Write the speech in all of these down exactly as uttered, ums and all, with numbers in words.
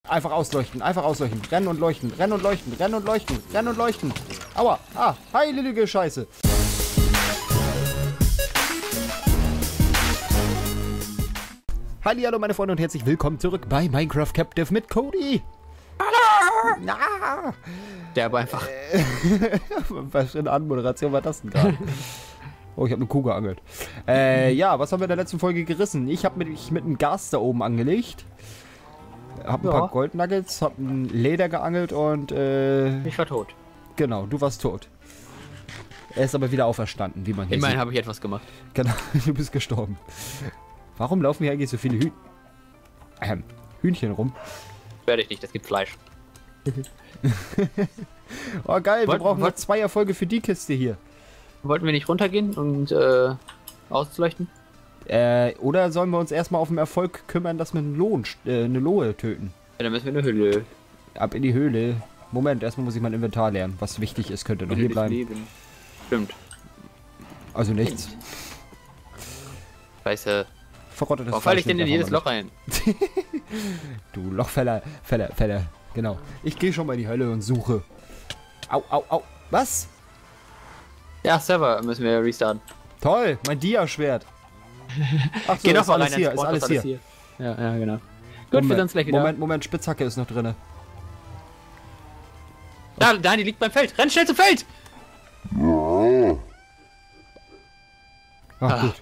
Einfach ausleuchten, einfach ausleuchten. Rennen und leuchten, rennen und leuchten, rennen und leuchten, rennen und leuchten. Aua, ah, heilige Scheiße. Hallihallo meine Freunde und herzlich willkommen zurück bei Minecraft Captive mit Cody. Hallo! Ja. Der aber einfach... Was für eine Anmoderation war das denn gerade? Oh, ich habe eine Kuh geangelt. Äh, ja, was haben wir in der letzten Folge gerissen? Ich habe mich mit einem Gas da oben angelegt. Hab ein Ja. paar Goldnuggets, hab ein Leder geangelt und äh... Ich war tot. Genau, du warst tot. Er ist aber wieder auferstanden, wie man hier Immerhin sieht. habe ich etwas gemacht. Genau, du bist gestorben. Warum laufen hier eigentlich so viele Hü ähm, Hühnchen rum? Werde ich nicht, das gibt Fleisch. Oh geil, wir Wollt- brauchen noch wollt- zwei Erfolge für die Kiste hier. Wollten wir nicht runtergehen und äh, ausleuchten? Äh, oder sollen wir uns erstmal auf den Erfolg kümmern, dass wir einen Lohn, äh, eine Lohe töten? Ja, dann müssen wir eine Hülle. Ab in die Höhle. Moment, erstmal muss ich mein Inventar lernen. Was wichtig ist, könnte noch hier bleiben. Leben. Stimmt. Also nichts. Scheiße. Verrottetes Warum falle ich Fleisch denn in nimmt jedes einfach Loch rein? mal mit. Du Lochfeller, Feller, Feller. Genau. Ich gehe schon mal in die Hölle und suche. Au, au, au. Was? Ja, Server müssen wir restarten. Toll, mein Dia-Schwert. Ach so, Geh noch ist mal alles rein, hier, dann ist spawnt alles das hier. Ja, ja, genau. Gut, wir sehen uns gleich wieder. Moment, Moment, Spitzhacke ist noch drin. Da, da, die liegt beim Feld. Renn schnell zum Feld! Ach, Ah. gut.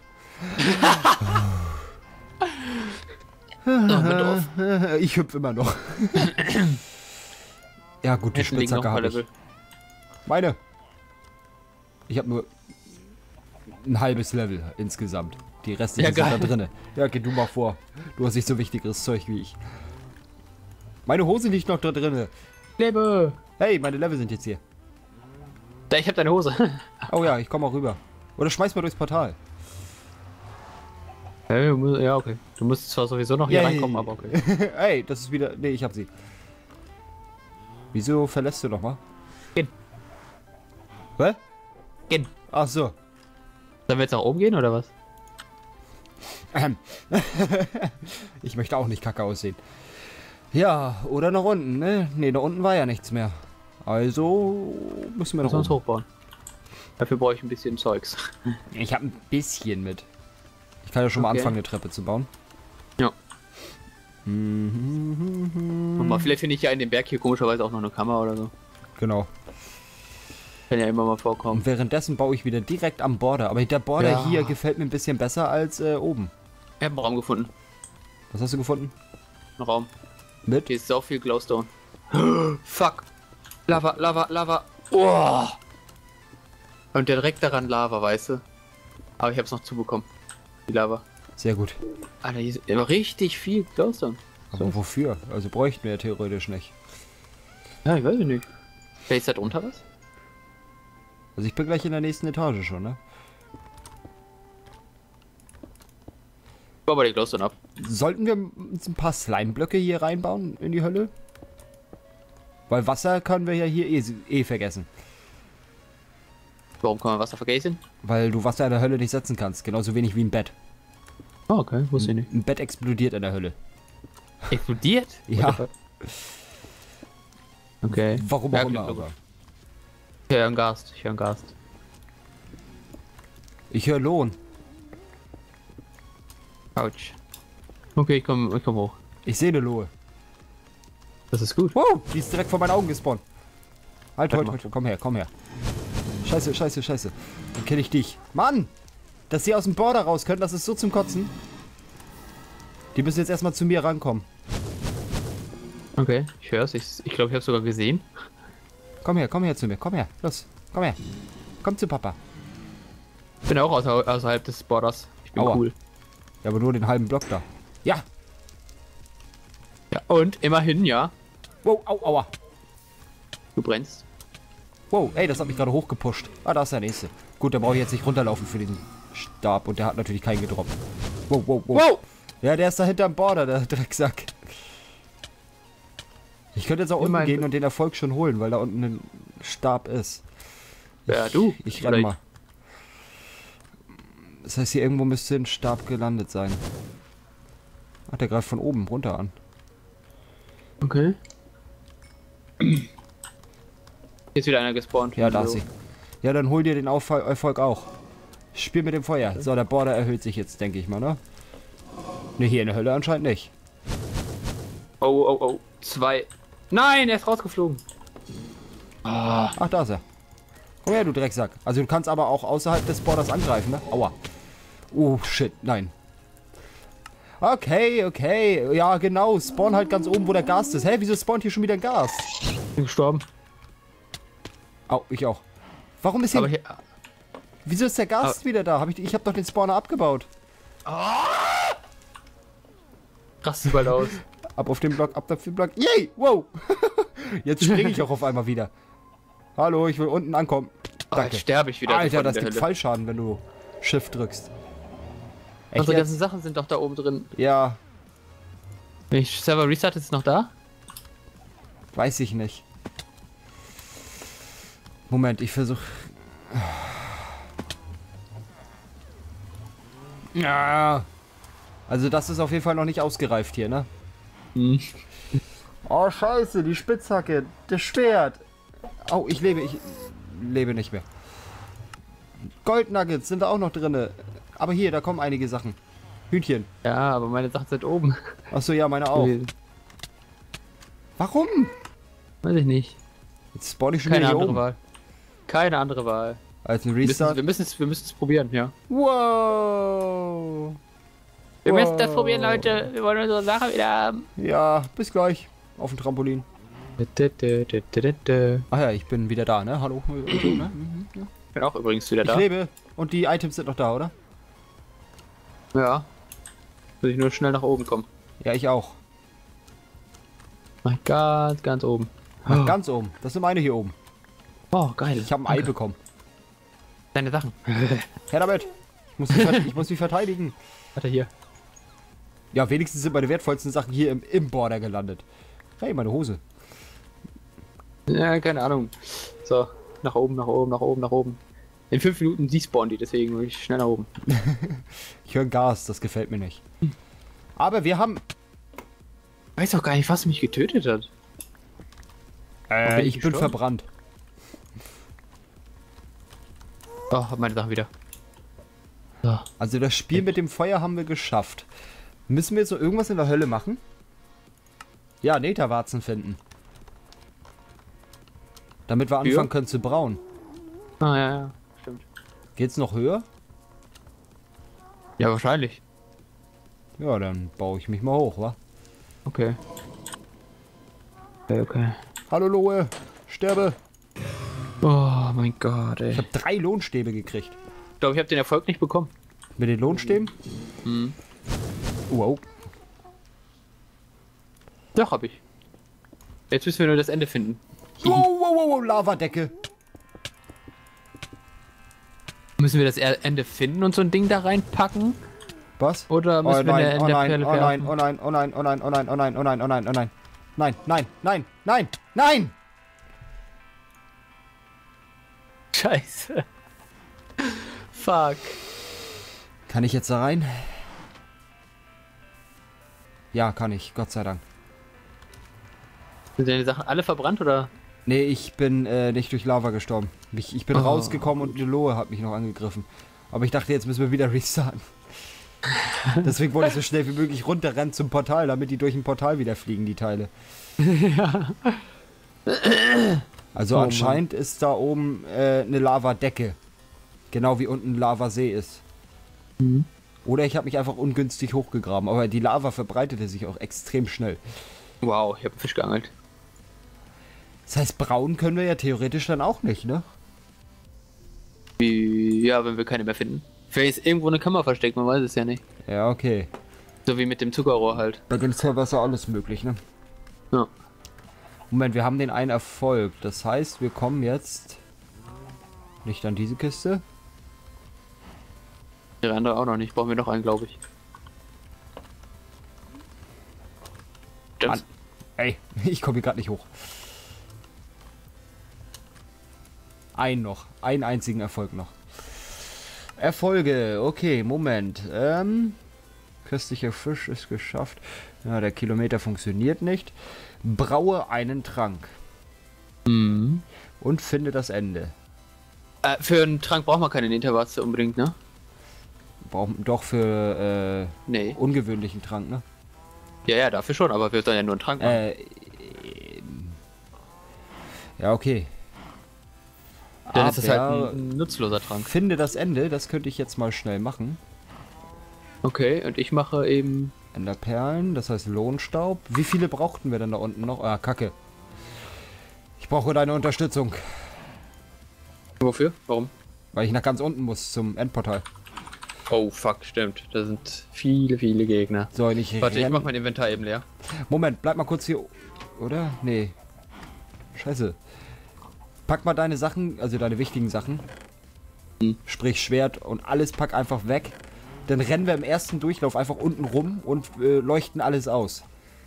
Oh, bin doof. Ich hüpfe immer noch. Ja gut, die Hinten liegen noch Spitzhacke ein paar habe ich. Level. Meine. Ich habe nur ein halbes Level insgesamt. Die restlichen Ja, sind da geil. drinne. Ja, geh du mal vor. Du hast nicht so wichtigeres Zeug wie ich. Meine Hose liegt noch da drinne. Lebe! Hey, meine Level sind jetzt hier. Da, ich hab deine Hose. Oh ja, ich komme auch rüber. Oder schmeiß mal durchs Portal. Ja, du musst- ja, okay. Du musst zwar sowieso noch hier Ja, reinkommen, ja, aber ja. okay. Ey, das ist wieder... Nee, ich hab sie. Wieso verlässt du noch mal? Gehen. Hä? Gehen. Ach so. Sollen wir jetzt nach oben gehen, oder was? Ähm. Ich möchte auch nicht kacke aussehen. Ja, oder nach unten, ne? Ne, da unten war ja nichts mehr. Also müssen wir Müssen noch wir uns oben. hochbauen. Dafür brauche ich ein bisschen Zeugs. Ich habe ein bisschen mit. Ich kann ja schon mal Okay. anfangen, eine Treppe zu bauen. Ja. Mhm. Und mal, vielleicht finde ich ja in dem Berg hier komischerweise auch noch eine Kammer oder so. Genau. Kann ja immer mal vorkommen. Und währenddessen baue ich wieder direkt am Border. Aber der Border Ja. hier gefällt mir ein bisschen besser als äh, oben. Ich habe einen Raum gefunden. Was hast du gefunden? Ein Raum. Mit? Hier ist so viel Glowstone. Fuck. Lava, Lava, Lava. Oh. Und direkt daran Lava, weißt du? Aber ich habe es noch zubekommen. Die Lava. Sehr gut. Alter, hier ist immer richtig viel Glowstone. Aber wofür? Also bräuchten wir ja theoretisch nicht. Ja, ich weiß nicht. Vielleicht ist da drunter was? Also ich bin gleich in der nächsten Etage schon, ne? Ich baue aber die Glowstone ab. Sollten wir uns ein paar Slime-Blöcke hier reinbauen in die Hölle? Weil Wasser können wir ja hier eh, eh vergessen. Warum kann man Wasser vergessen? Weil du Wasser in der Hölle nicht setzen kannst. Genauso wenig wie ein Bett. Oh, okay, wusste ich nicht. Ein Bett explodiert in der Hölle. Explodiert? Ja. What the fuck? Okay. Warum Ja, auch immer, klingt aber. Ich höre einen Gast. Ich höre einen Gast. Ich höre Lohn. Couch. Okay, ich komme ich komm hoch. Ich sehe eine Lohe. Das ist gut. Wow, die ist direkt vor meinen Augen gespawnt. Halt, Warte halt, mal. halt, komm her, komm her. Scheiße, scheiße, scheiße. Dann kenne ich dich. Mann! Dass sie aus dem Border raus können, das ist so zum Kotzen. Die müssen jetzt erstmal zu mir rankommen. Okay, ich höre es. Ich glaube, ich, glaub, ich habe sogar gesehen. Komm her, komm her zu mir, komm her. Los, komm her. Komm zu Papa. Ich bin auch außer, außerhalb des Borders. Ich bin Aua. cool. Ja, aber nur den halben Block da. Ja! Ja, und immerhin, ja. Wow, au, aua. Du brennst. Wow, ey, das hat mich gerade hochgepusht. Ah, da ist der nächste. Gut, da brauche ich jetzt nicht runterlaufen für den Stab. Und der hat natürlich keinen gedroppt. Wow, wow, wow. Wow! Ja, der ist da hinterm Border, der Drecksack. Ich könnte jetzt auch unten Immerhin. gehen und den Erfolg schon holen, weil da unten ein Stab ist. Ja, du. Ich renne Vielleicht. mal. Das heißt, hier irgendwo müsste ein Stab gelandet sein. Ach, der greift von oben runter an. Okay. Hier ist wieder einer gespawnt. Ja, da ist sie. Ja, dann hol dir den Auffall Erfolg auch. Spiel mit dem Feuer. So, der Border erhöht sich jetzt, denke ich mal, ne? Ne, hier in der Hölle anscheinend nicht. Oh, oh, oh. Zwei. Nein, er ist rausgeflogen. Ah. Ach, da ist er. Komm her, du Drecksack. Also du kannst aber auch außerhalb des Borders angreifen, ne? Aua. Oh, shit. Nein. Okay, okay. Ja, genau. Spawn halt ganz oben, wo der Gast ist. Hä, wieso spawnt hier schon wieder ein Gast? Bin gestorben. Au, ich auch. Warum ist hier... Aber hier... Wieso ist der Gast aber wieder da? Hab ich ich habe doch den Spawner abgebaut. Rastet bald aus. Ab auf den Block, ab auf den Block. Yay! Wow! Jetzt springe ich auch auf einmal wieder. Hallo, ich will unten ankommen. Oh, Danke. jetzt sterbe ich wieder. Alter, sofort das in der gibt Hölle. Fallschaden, wenn du Shift drückst. Echt Unsere jetzt? ganzen Sachen sind doch da oben drin. Ja, Wenn ich Server restart, ist es noch da? weiß ich nicht. Moment, ich versuche... Ja. Also das ist auf jeden Fall noch nicht ausgereift hier, ne? Hm. Oh, scheiße, die Spitzhacke, das Schwert. Oh, ich lebe, ich lebe nicht mehr. Goldnuggets sind da auch noch drinne. Aber hier, da kommen einige Sachen. Hühnchen. Ja, aber meine Sachen sind oben. Achso, ja, meine auch. Warum? Weiß ich nicht. Jetzt spawn ich schon Keine wieder hier andere oben. Wahl. Keine andere Wahl. Als ein Wir müssen- Restart. Wir müssen es wir müssen es probieren, ja. Wow. Wir Wow. müssen das probieren, Leute. Wir wollen unsere Sache wieder haben. Ja, bis gleich. Auf dem Trampolin. Ich Ach ja, ich bin wieder da, ne? Hallo. Ne? Mhm, ja. bin auch übrigens wieder Ich da. lebe. Und die Items sind noch da, oder? Ja. Muss ich nur schnell nach oben kommen. Ja, ich auch. Mach ich ganz, ganz oben. Ach, ganz oben. Das sind meine hier oben. Oh, geil. Ich habe ein Ei bekommen. Deine Sachen. Her damit. Ich muss, mich vert- ich muss mich verteidigen. Warte hier. Ja, wenigstens sind meine wertvollsten Sachen hier im, im Border gelandet. Hey, meine Hose. Ja, keine Ahnung. So, nach oben, nach oben, nach oben, nach oben. In fünf Minuten despawnen die, deswegen muss ich schnell nach oben. Ich höre Gas, das gefällt mir nicht. Aber wir haben... Weiß auch gar nicht, was mich getötet hat. Äh, bin ich ich bin gestorben? verbrannt. Oh, hab meine Sachen wieder. So. Also das Spiel mit dem Feuer haben wir geschafft. Müssen wir jetzt noch irgendwas in der Hölle machen? Ja, Netherwarzen finden. Damit wir anfangen Ja. können zu brauen. Ah, ja, ja. Stimmt. Geht's noch höher? Ja, wahrscheinlich. Ja, dann baue ich mich mal hoch, wa? Okay. Okay, okay. Hallo Lohe, sterbe. Oh mein Gott, ey. Ich habe drei Lohnstäbe gekriegt. Ich glaube, ich habe den Erfolg nicht bekommen. Mit den Lohnstäben? Mhm. Wow. Doch, hab ich. Jetzt müssen wir nur das Ende finden. Wow, wow, wow, wow, Lavadecke. Müssen wir das Ende finden und so ein Ding da reinpacken? Was? Oder Oh müssen wir nein, eine oh nein, Enderperle oh nein, werfen? oh nein, oh nein, oh nein, oh nein, oh nein, oh nein, oh nein, oh nein. Nein, nein, nein, nein, nein! Scheiße. Fuck. Kann ich jetzt da rein? Ja, kann ich, Gott sei Dank. Sind deine Sachen alle verbrannt oder? Nee, ich bin äh, nicht durch Lava gestorben. Ich, ich bin Oh. rausgekommen und die Lohe hat mich noch angegriffen. Aber ich dachte, jetzt müssen wir wieder restarten. Deswegen wollte ich so schnell wie möglich runterrennen zum Portal, damit die durch ein Portal wieder fliegen, die Teile. Ja. Also Oh, anscheinend ist da oben äh, eine Lavadecke. Genau wie unten ein Lavasee ist. Mhm. Oder ich habe mich einfach ungünstig hochgegraben. Aber die Lava verbreitete sich auch extrem schnell. Wow, ich habe einen Fisch geangelt. Das heißt, braun können wir ja theoretisch dann auch nicht, ne? Wie, ja, wenn wir keine mehr finden. Vielleicht ist irgendwo eine Kammer versteckt, man weiß es ja nicht. Ja, okay. So wie mit dem Zuckerrohr halt. Bei dem Server ist ja alles möglich, ne? Ja. Moment, wir haben den einen Erfolg. Das heißt, wir kommen jetzt nicht an diese Kiste. Der andere auch noch nicht. Brauchen wir noch einen, glaube ich. Das, Mann. Ey, ich komme hier gerade nicht hoch. Ein noch. Einen einzigen Erfolg noch. Erfolge. Okay, Moment. Ähm, köstlicher Fisch ist geschafft. Ja, der Kilometer funktioniert nicht. Braue einen Trank. Mhm. Und finde das Ende. Äh, für einen Trank braucht man keine Intervaste unbedingt, ne? Brauchen doch für äh, Nee. ungewöhnlichen Trank, ne? Ja, ja, dafür schon, aber wir sollen ja nur einen Trank machen. Äh, ja, okay. Dann ist das halt Aber ein, ein nutzloser Trank. finde das Ende, das könnte ich jetzt mal schnell machen. Okay, und ich mache eben... Enderperlen, das heißt Lohnstaub. Wie viele brauchten wir denn da unten noch? Ah, Kacke. Ich brauche deine Unterstützung, Wofür? Warum? weil ich nach ganz unten muss zum Endportal. Oh, fuck, stimmt. Da sind viele, viele Gegner. So, nicht Warte, ich rennen. mach mein Inventar eben leer. Moment, bleib mal kurz hier. Oder? Nee. Scheiße. Pack mal deine Sachen, also deine wichtigen Sachen. Hm. Sprich Schwert und alles pack einfach weg. Dann rennen wir im ersten Durchlauf einfach unten rum und äh, leuchten alles aus.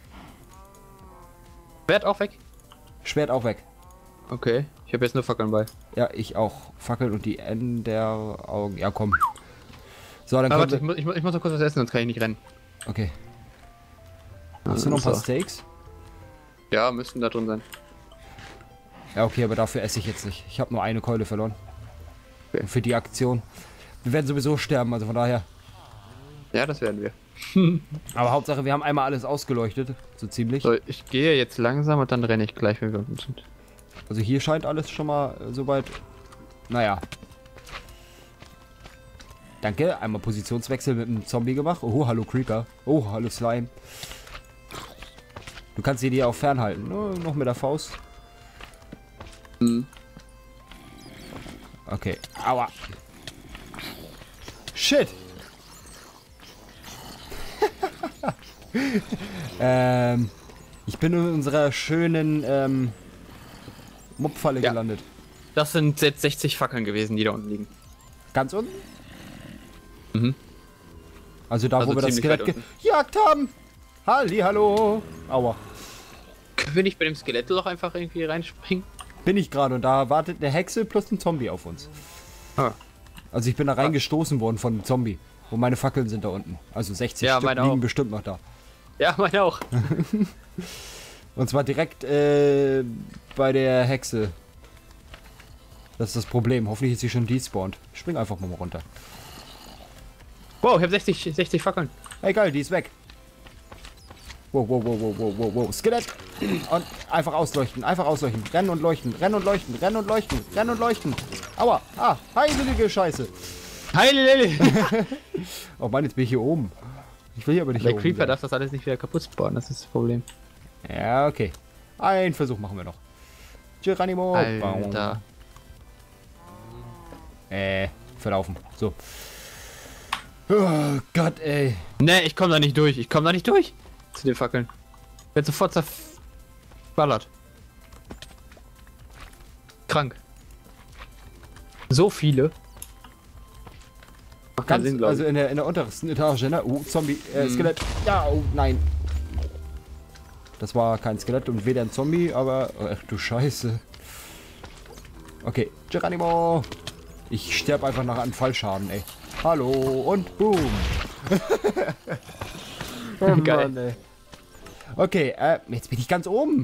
Schwert auch weg? Schwert auch weg. Okay, ich habe jetzt nur Fackeln bei. Ja, ich auch. Fackeln und die Enden der Augen. Ja, komm. So, dann Ah, kommt. warte, ich muss, ich, muss, ich muss noch kurz was essen, sonst kann ich nicht rennen. Okay. Hast du noch ein paar So. Steaks? Ja, müssten da drin sein. Ja, okay, aber dafür esse ich jetzt nicht. Ich habe nur eine Keule verloren. Okay. Für die Aktion. Wir werden sowieso sterben, also von daher. Ja, das werden wir. Aber Hauptsache, wir haben einmal alles ausgeleuchtet. So ziemlich. So, ich gehe jetzt langsam und dann renne ich gleich, wenn wir unten sind. Also hier scheint alles schon mal äh, soweit. Naja. Danke. Einmal Positionswechsel mit einem Zombie gemacht. Oh, hallo Creeper. Oh, hallo Slime. Du kannst sie dir auch fernhalten. Nur noch mit der Faust. Hm. Okay. Aua. Shit. ähm, ich bin in unserer schönen ähm, Mobfalle Ja. gelandet. Das sind jetzt sechzig Fackeln gewesen, die da unten liegen. Ganz unten? Mhm. Also da, Also wo wir das ziemlich Skelett weit gejagt haben. Halli, hallo. Aua. Können ich bei dem Skelettloch einfach irgendwie reinspringen? Bin ich gerade und da wartet eine Hexe plus ein Zombie auf uns. Ah. Also ich bin da reingestoßen worden von einem Zombie. Und meine Fackeln sind da unten. Also sechzig Ja, Stück meine liegen auch. bestimmt noch da. Ja, meine auch. Und zwar direkt äh, bei der Hexe. Das ist das Problem. Hoffentlich ist sie schon despawned. Ich spring einfach mal runter. Wow, ich habe sechzig, sechzig Fackeln. Hey geil, die ist weg. Wow, wow, wow, wow, wow, wow, wow. Skelett. Und einfach ausleuchten, einfach ausleuchten. Rennen und leuchten, rennen und leuchten, rennen und leuchten, rennen und leuchten. Aua, ah, heiselige Scheiße. Heile Oh Mann, jetzt bin ich hier oben. Ich will hier aber nicht Der hier Creeper oben darf das alles nicht wieder kaputt spawnen, das ist das Problem. sein. Ja, okay. Einen Versuch machen wir noch. Geronimo. Alter. Äh, verlaufen. So. Oh Gott, ey. Ne, ich komme da nicht durch. Ich komme da nicht durch. Zu den Fackeln. Ich werd sofort zerballert. Krank. So viele. Macht keinen Ganz, Sinn, glaub ich. also in der, in der untersten Etage, ne? Uh, Zombie, äh, Mhm. Skelett. Ja, oh, nein. Das war kein Skelett und weder ein Zombie, aber... Ach du Scheiße. Okay, Geronimo. Ich sterbe einfach nach einem Fallschaden, ey. Hallo und boom. Oh Geil. Mann, ey. Okay, äh, jetzt bin ich ganz oben.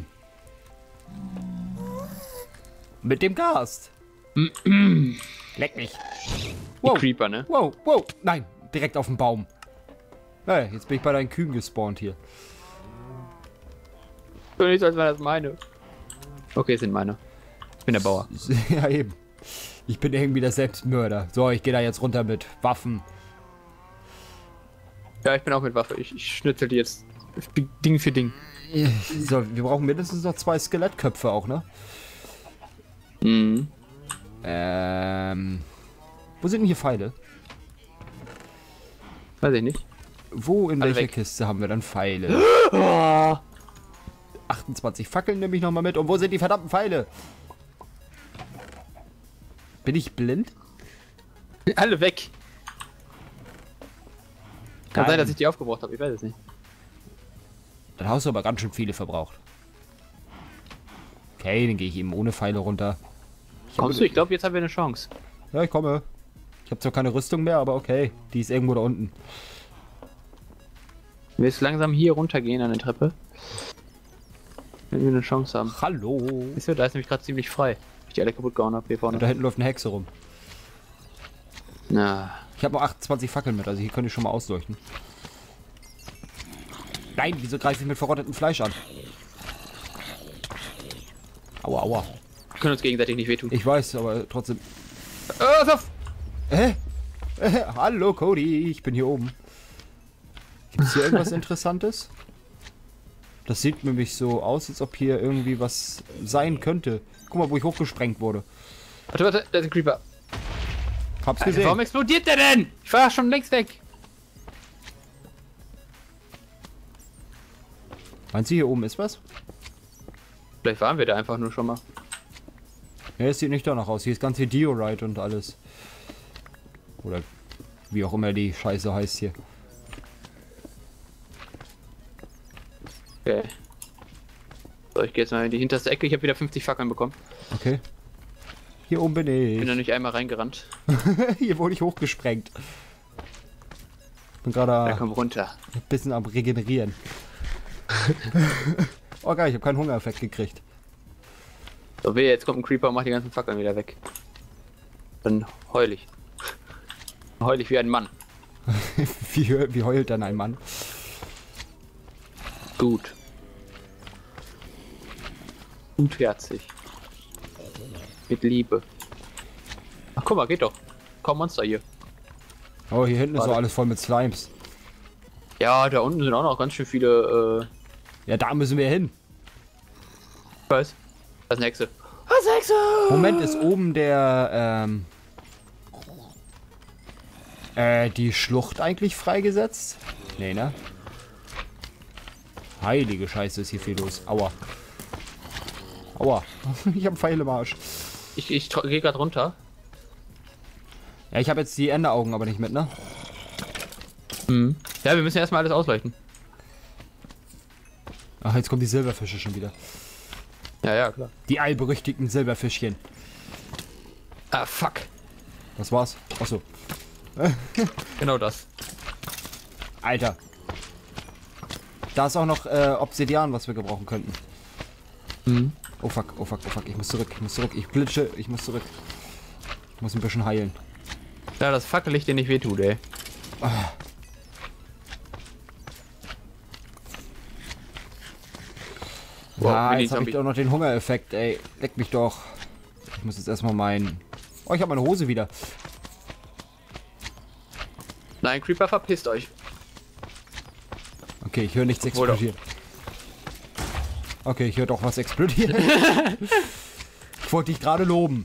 Mit dem Gast. Leck mich. Die Wow, Creeper, ne? wow, wow. Nein, direkt auf dem Baum. Hey, jetzt bin ich bei deinen Kühen gespawnt hier. So nicht, als wären das meine. Okay, es sind meine. Ich bin der Bauer. Ja, eben. Ich bin irgendwie der Selbstmörder. So, ich gehe da jetzt runter mit Waffen. Ja, ich bin auch mit Waffe. Ich, ich schnitzel die jetzt Ding für Ding. So, wir brauchen mindestens noch zwei Skelettköpfe auch, ne? Mhm. Ähm. Wo sind denn hier Pfeile? Weiß ich nicht. Wo in Alle welcher weg. Kiste haben wir dann Pfeile? Oh. achtundzwanzig Fackeln nehme ich nochmal mit. Und wo sind die verdammten Pfeile? Bin ich blind? Alle weg. Kann Nein. sein, dass ich die aufgebraucht habe. Ich weiß es nicht. Dann hast du aber ganz schön viele verbraucht. Okay, dann gehe ich eben ohne Pfeile runter. Ich Kommst hab- du? Ich glaube, jetzt haben wir eine Chance. Ja, ich komme. Ich habe zwar keine Rüstung mehr, aber okay. Die ist irgendwo da unten. Wir jetzt langsam hier runtergehen an der Treppe. Wenn wir eine Chance haben. Hallo. Siehst du, da ist nämlich gerade ziemlich frei. Ich die alle kaputt gehauen habe hier vorne. Und da hinten läuft eine Hexe rum. Na. Ich habe noch achtundzwanzig Fackeln mit, also hier könnte ich schon mal ausleuchten. Nein, wieso greife ich mit verrottetem Fleisch an? Aua, aua. Wir können uns gegenseitig nicht wehtun. Ich weiß, aber trotzdem. Äh, pass auf! Hä? Äh, hallo Cody, ich bin hier oben. Gibt es hier irgendwas Interessantes? Das sieht nämlich so aus, als ob hier irgendwie was sein könnte. Guck mal, wo ich hochgesprengt wurde. Warte, warte, da ist ein Creeper. Hab's Alter, gesehen. warum explodiert der denn? Ich war schon längst weg. Meinst du, hier oben ist was? Vielleicht waren wir da einfach nur schon mal. Ja, es sieht nicht danach aus. Hier ist ganz viel Diorite und alles. Oder wie auch immer die Scheiße heißt hier. Okay. So, ich gehe jetzt mal in die hinterste Ecke. Ich habe wieder fünfzig Fackeln bekommen. Okay. Hier oben bin ich. Bin da nicht einmal reingerannt. Hier wurde ich hochgesprengt. Bin Da gerade komm runter. ein bisschen am Regenerieren. Oh geil, ich habe keinen Hungereffekt gekriegt. So, weh, jetzt kommt ein Creeper und macht die ganzen Fackeln wieder weg. Dann heul ich. Heul ich wie ein Mann. wie, wie heult dann ein Mann? Gut. Gutherzig. Mit Liebe. Ach guck mal, geht doch. Komm, Monster hier. Oh, hier hinten ist Warte. so alles voll mit Slimes. Ja, da unten sind auch noch ganz schön viele, äh... Ja, da müssen wir hin. Was? Das ist eine Hexe. Das ist eine Hexe! Moment, ist oben der, ähm... Äh, die Schlucht eigentlich freigesetzt? Nee, ne? Heilige Scheiße, ist hier viel los. Aua. Aua. Ich hab einen Pfeil im Arsch. Ich, ich gehe gerade runter. Ja, ich habe jetzt die Enderaugen aber nicht mit, ne? Mhm. Ja, wir müssen erstmal alles ausleuchten. Ach, jetzt kommen die Silberfische schon wieder. Ja, ja, klar. Die allberüchtigten Silberfischchen. Ah, fuck. Was war's? Achso. Genau das. Alter. Da ist auch noch äh, Obsidian, was wir gebrauchen könnten. Mhm. Oh fuck, oh fuck, oh fuck. Ich muss zurück, ich muss zurück. Ich glitsche, ich muss zurück. Ich muss ein bisschen heilen. Ja, das Fackellicht dir nicht wehtut, ey. Ah. Wow, Ja, jetzt habe Mini-Zombie. ich auch noch den Hungereffekt, ey. Leck mich doch. Ich muss jetzt erstmal meinen... Oh, ich habe meine Hose wieder. Nein, Creeper, verpisst euch. Okay, ich höre nichts Obwohl explodieren. Okay, ich höre doch was explodieren. Ich wollte dich gerade loben.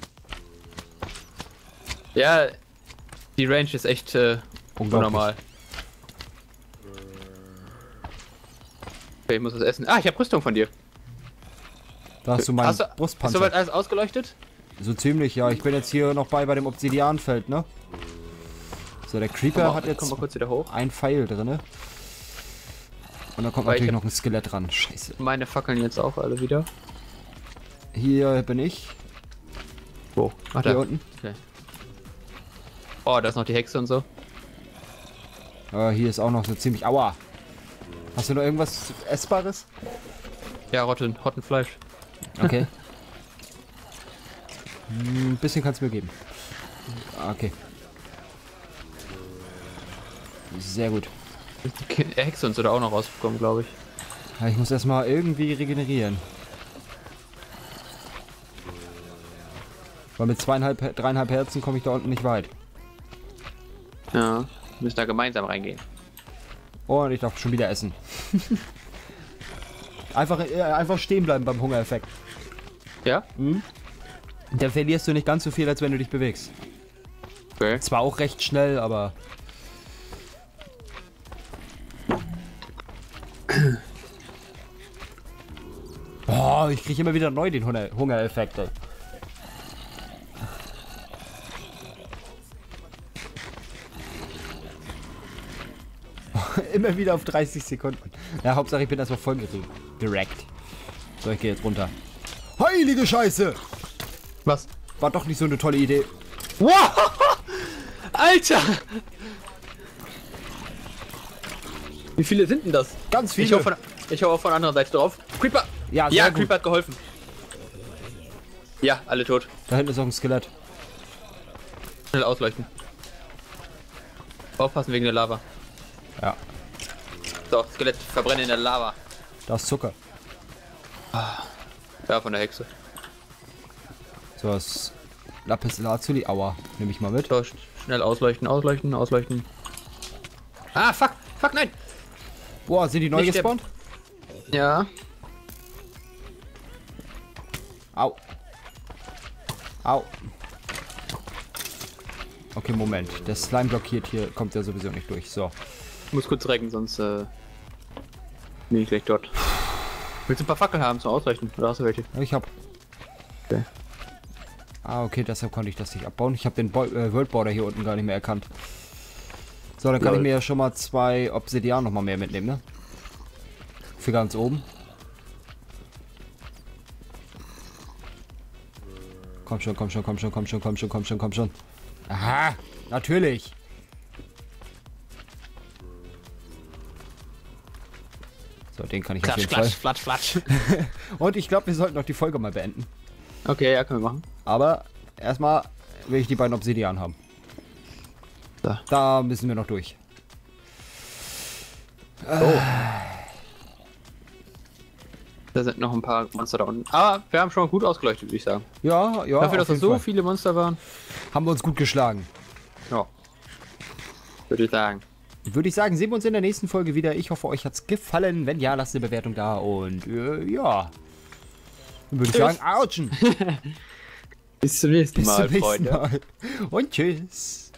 Ja, die Range ist echt äh, unnormal. Okay, ich muss was essen. Ah, ich habe Rüstung von dir. Da hast du meinen Hast du, ist Brustpanzer. soweit alles ausgeleuchtet? So ziemlich, ja. Ich bin jetzt hier noch bei, bei dem Obsidianfeld, ne? So, der Creeper Komm mal, hat jetzt komm mal kurz wieder hoch. ein Pfeil drin. Und da kommt Weil ich natürlich hab- noch ein Skelett ran. Scheiße. Meine fackeln jetzt auch alle wieder. Hier bin ich. Wo? Ach, Hier da. unten. Okay. Oh, da ist noch die Hexe und so. Äh, hier ist auch noch so ziemlich... Aua. Hast du noch irgendwas Essbares? Ja, Rotten, Rottenfleisch. Okay. Ein bisschen kannst du mir geben. Okay. Sehr gut. Die Hexe und so da auch noch rausbekommen, glaube ich. Ja, ich muss erstmal irgendwie regenerieren. Weil mit zweieinhalb, dreieinhalb Herzen komme ich da unten nicht weit. Ja, wir müssen da gemeinsam reingehen. Oh, und ich darf schon wieder essen. einfach, äh, einfach stehen bleiben beim Hungereffekt. Ja? Mhm. Dann verlierst du nicht ganz so viel, als wenn du dich bewegst. Okay. Zwar auch recht schnell, aber... Oh, ich kriege immer wieder neu den Hunger Hungereffekt, ey. Immer wieder auf dreißig Sekunden. Ja, Hauptsache ich bin erstmal voll direkt. So, ich gehe jetzt runter. Heilige Scheiße! Was? War doch nicht so eine tolle Idee. Wow! Alter! Wie viele sind denn das? Ganz viele. Ich hau von, ich hau auch von der anderen Seite drauf. Creeper! Ja, sehr Ja, gut. Creeper hat geholfen. Ja, alle tot. Da hinten ist auch ein Skelett. Schnell ausleuchten. Aufpassen wegen der Lava. Ja, So, Skelett verbrennen in der Lava. da ist Zucker. Ja, von der Hexe. So, das Lapis Lazuli. Aua, nehme ich mal mit. So, sch- schnell ausleuchten, ausleuchten, ausleuchten. Ah, fuck, fuck, nein! Boah, sind die neu Nicht gespawnt? Ja. Au. Au. Okay, Moment. Der Slime blockiert hier, kommt ja sowieso nicht durch. So. Ich muss kurz recken, sonst äh, bin ich gleich dort. Willst du ein paar Fackeln haben zum Ausleuchten? Oder hast du welche? Ich hab. Okay. Ah, okay, deshalb konnte ich das nicht abbauen. Ich habe den Bo äh, World Border hier unten gar nicht mehr erkannt. So, dann kann Lol. ich mir ja schon mal zwei Obsidian noch mal mehr mitnehmen, ne? Für ganz oben. Komm schon, komm schon, komm schon, komm schon, komm schon, komm schon, komm schon. Aha, natürlich. So, den kann ich auf Klatsch, jeden klatsch, Fall. flatsch, flatsch. Und ich glaube, wir sollten noch die Folge mal beenden. Okay, ja, können wir machen. Aber erstmal will ich die beiden Obsidian haben. So. Da müssen wir noch durch. Oh. Da sind noch ein paar Monster da unten. Aber wir haben schon gut ausgeleuchtet, würde ich sagen. Ja, ja. Dafür, dass auf da jeden so Fall. viele Monster waren. Haben wir uns gut geschlagen. Ja. Würde ich sagen. Würde ich sagen, sehen wir uns in der nächsten Folge wieder. Ich hoffe, euch hat's gefallen. Wenn ja, lasst eine Bewertung da und äh, ja. Dann würde ich Tschüss. sagen, Autschen. Bis zum nächsten Bis Mal, zum nächsten Freunde. Mal. Und tschüss.